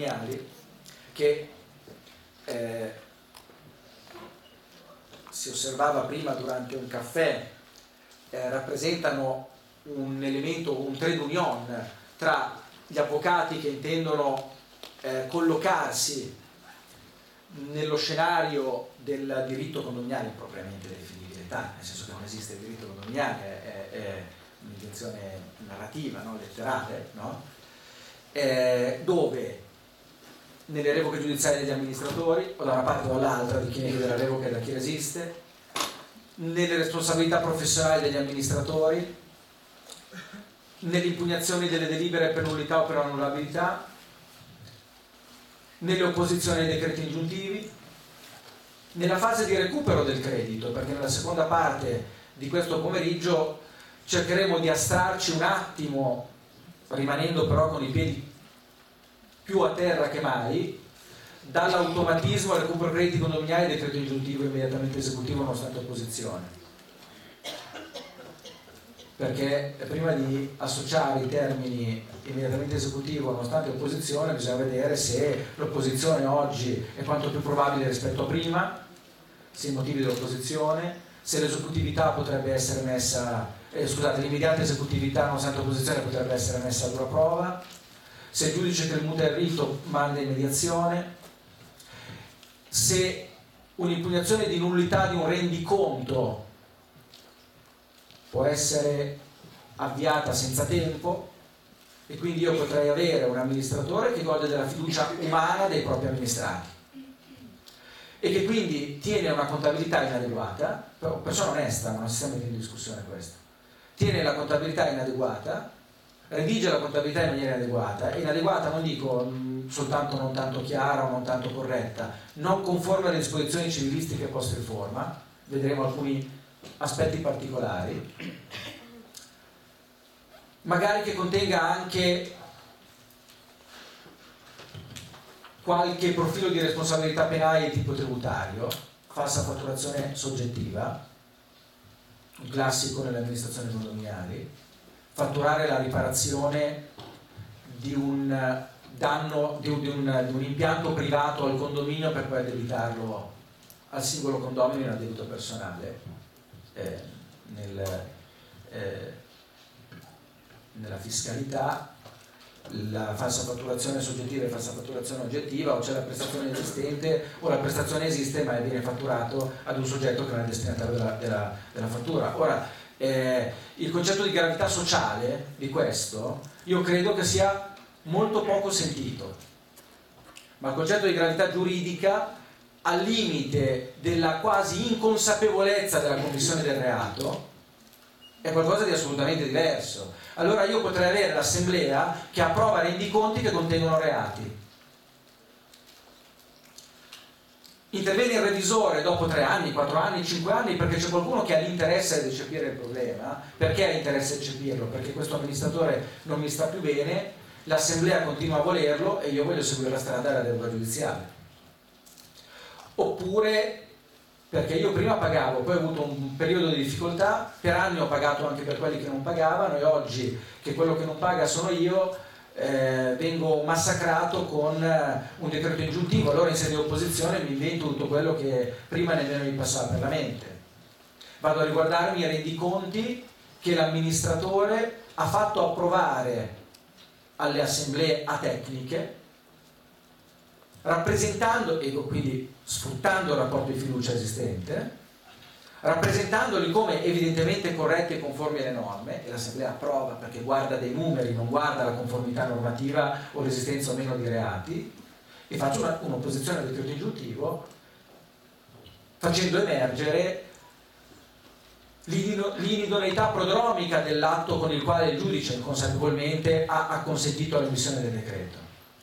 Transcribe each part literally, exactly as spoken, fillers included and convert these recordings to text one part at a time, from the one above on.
condominiali che eh, si osservava prima durante un caffè eh, rappresentano un elemento, un trade union tra gli avvocati che intendono eh, collocarsi nello scenario del diritto condominiale propriamente definibilità, nel senso che non esiste il diritto condominiale, è, è un'invenzione narrativa, no? letterale, no? Eh, dove nelle revoche giudiziarie degli amministratori, o da una parte o dall'altra di chi ne chiede la revoca e da chi resiste, nelle responsabilità professionali degli amministratori, nelle impugnazioni delle delibere per nullità o per annullabilità, nelle opposizioni ai decreti ingiuntivi, nella fase di recupero del credito, perché nella seconda parte di questo pomeriggio cercheremo di astrarci un attimo, rimanendo però con i piedi più a terra che mai, dall'automatismo al recupero crediti condominiali e decreto ingiuntivo immediatamente esecutivo nonostante opposizione. Perché prima di associare i termini immediatamente esecutivo nonostante opposizione bisogna vedere se l'opposizione oggi è quanto più probabile rispetto a prima, se i motivi dell'opposizione, se l'esecutività potrebbe essere messa, eh, scusate, l'immediata esecutività nonostante opposizione potrebbe essere messa a dura prova, se il giudice che rimuta il rito manda in mediazione, se un'impugnazione di nullità di un rendiconto può essere avviata senza tempo e quindi io potrei avere un amministratore che gode della fiducia umana dei propri amministrati e che quindi tiene una contabilità inadeguata, persona onesta, ma non si sta mettendo in discussione questo, tiene la contabilità inadeguata, redige la contabilità in maniera inadeguata, e inadeguata non dico mh, soltanto non tanto chiara o non tanto corretta, non conforme alle disposizioni civilistiche post riforma, vedremo alcuni aspetti particolari, magari che contenga anche qualche profilo di responsabilità penale di tipo tributario, falsa fatturazione soggettiva, un classico nelle amministrazioni condominiali, fatturare la riparazione di un danno, di un, di un, di un impianto privato al condominio per poi addebitarlo al singolo condomino in addebito personale. Eh, nel, eh, nella fiscalità la falsa fatturazione soggettiva e falsa fatturazione oggettiva, o c'è la prestazione esistente o la prestazione esiste ma viene fatturato ad un soggetto che non è destinatario della, della, della fattura. Ora eh, il concetto di gravità sociale di questo io credo che sia molto poco sentito, ma il concetto di gravità giuridica al limite della quasi inconsapevolezza della commissione del reato è qualcosa di assolutamente diverso. Allora io potrei avere l'assemblea che approva rendiconti che contengono reati, interviene il revisore dopo tre anni, quattro anni, cinque anni perché c'è qualcuno che ha l'interesse di recepire il problema. Perché ha interesse a recepirlo? Perché questo amministratore non mi sta più bene, l'assemblea continua a volerlo e io voglio seguire la strada della deroga giudiziale. Oppure perché io prima pagavo, poi ho avuto un periodo di difficoltà, per anni ho pagato anche per quelli che non pagavano e oggi che quello che non paga sono io, eh, vengo massacrato con eh, un decreto ingiuntivo. Allora in sede di opposizione mi invento tutto quello che prima nemmeno mi passava per la mente. Vado a riguardarmi i rendiconti che l'amministratore ha fatto approvare alle assemblee atecniche, rappresentando, e quindi sfruttando il rapporto di fiducia esistente, rappresentandoli come evidentemente corretti e conformi alle norme, e l'assemblea approva perché guarda dei numeri, non guarda la conformità normativa o l'esistenza o meno di reati, e faccio una, un'opposizione al decreto ingiuntivo facendo emergere l'inidoneità prodromica dell'atto con il quale il giudice inconsapevolmente ha acconsentito all'emissione del decreto.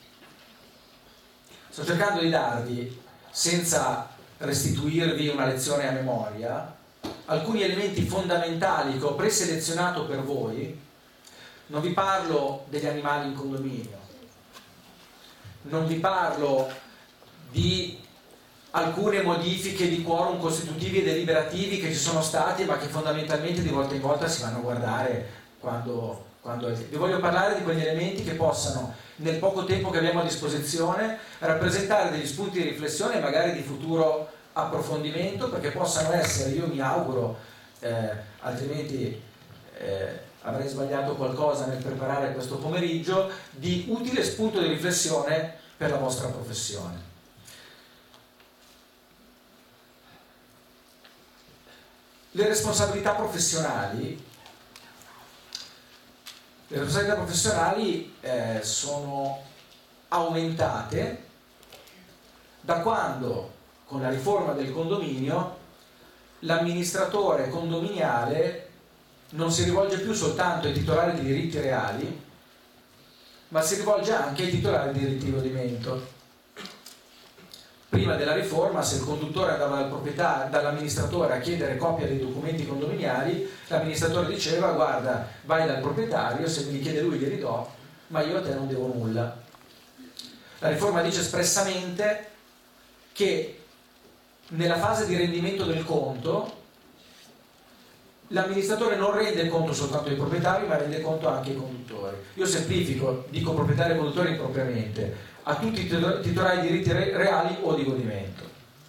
Sto cercando di darvi, senza restituirvi una lezione a memoria, alcuni elementi fondamentali che ho preselezionato per voi. Non vi parlo degli animali in condominio, non vi parlo di alcune modifiche di quorum costitutivi e deliberativi che ci sono stati ma che fondamentalmente di volta in volta si vanno a guardare quando quando vi voglio parlare di quegli elementi che possano, nel poco tempo che abbiamo a disposizione, rappresentare degli spunti di riflessione e magari di futuro approfondimento, perché possano essere, io mi auguro, eh, altrimenti eh, avrei sbagliato qualcosa nel preparare questo pomeriggio, di utile spunto di riflessione per la vostra professione. Le responsabilità professionali le responsabilità professionali eh, sono aumentate da quando, con la riforma del condominio, l'amministratore condominiale non si rivolge più soltanto ai titolari di diritti reali, ma si rivolge anche ai titolari di diritti di godimento. Prima della riforma, se il conduttore andava dal proprietario, dall'amministratore a chiedere copia dei documenti condominiali, l'amministratore diceva: guarda, vai dal proprietario, se me li chiede lui glieli do, ma io a te non devo nulla. La riforma dice espressamente che nella fase di rendimento del conto l'amministratore non rende il conto soltanto ai proprietari, ma rende conto anche ai conduttori. Io semplifico, dico proprietari e conduttori impropriamente, a tutti i titolari di diritti reali o di godimento.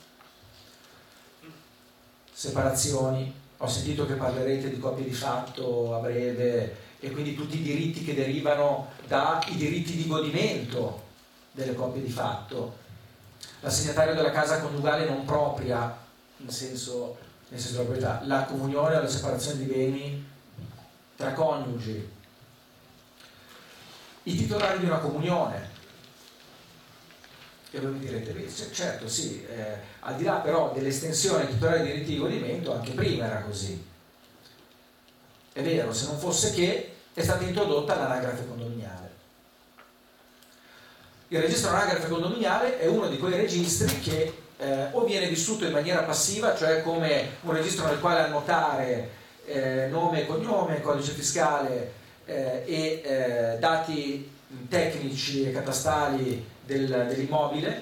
Separazioni, ho sentito che parlerete di copie di fatto a breve, e quindi tutti i diritti che derivano dai diritti di godimento delle copie di fatto. L'assegnatario della casa coniugale non propria, in senso, nel senso della proprietà, la comunione o la separazione di beni tra coniugi, i titolari di una comunione. E voi mi direte: beh, certo, sì, eh, al di là però dell'estensione ai titolari di diritti di godimento, anche prima era così. È vero, se non fosse che è stata introdotta l'anagrafe condominiale. Il registro anagrafe condominiale è uno di quei registri che eh, o viene vissuto in maniera passiva, cioè come un registro nel quale annotare eh, nome e cognome, codice fiscale eh, e eh, dati tecnici e catastali del, dell'immobile.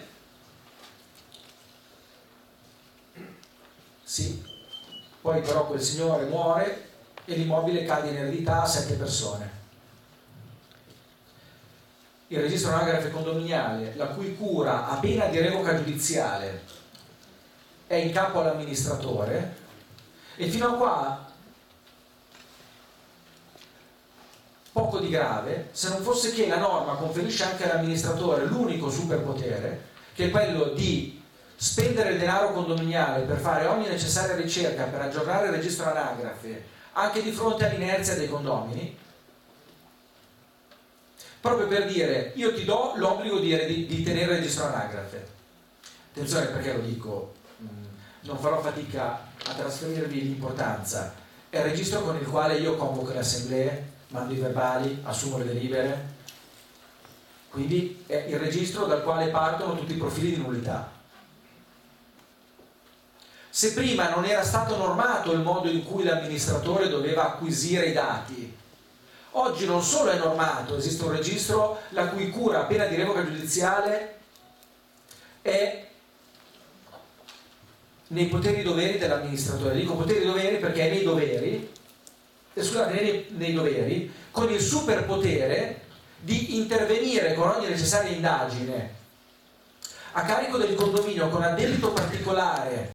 Sì, poi però quel signore muore e l'immobile cade in eredità a sette persone. Il registro anagrafe condominiale, la cui cura a pena di revoca giudiziale è in capo all'amministratore, e fino a qua poco di grave, se non fosse che la norma conferisce anche all'amministratore l'unico superpotere, che è quello di spendere il denaro condominiale per fare ogni necessaria ricerca per aggiornare il registro anagrafe anche di fronte all'inerzia dei condomini, proprio per dire: io ti do l'obbligo di, di, di tenere il registro anagrafe. Attenzione, perché lo dico, non farò fatica a trasferirvi l'importanza. È il registro con il quale io convoco le assemblee, mando i verbali, assumo le delibere, quindi è il registro dal quale partono tutti i profili di nullità. Se prima non era stato normato il modo in cui l'amministratore doveva acquisire i dati, oggi non solo è normato, esiste un registro la cui cura a pena di revoca giudiziale è nei poteri e doveri dell'amministratore. Dico poteri e doveri perché è nei doveri, eh, scusate, nei, nei doveri, con il superpotere di intervenire con ogni necessaria indagine a carico del condominio con addebito particolare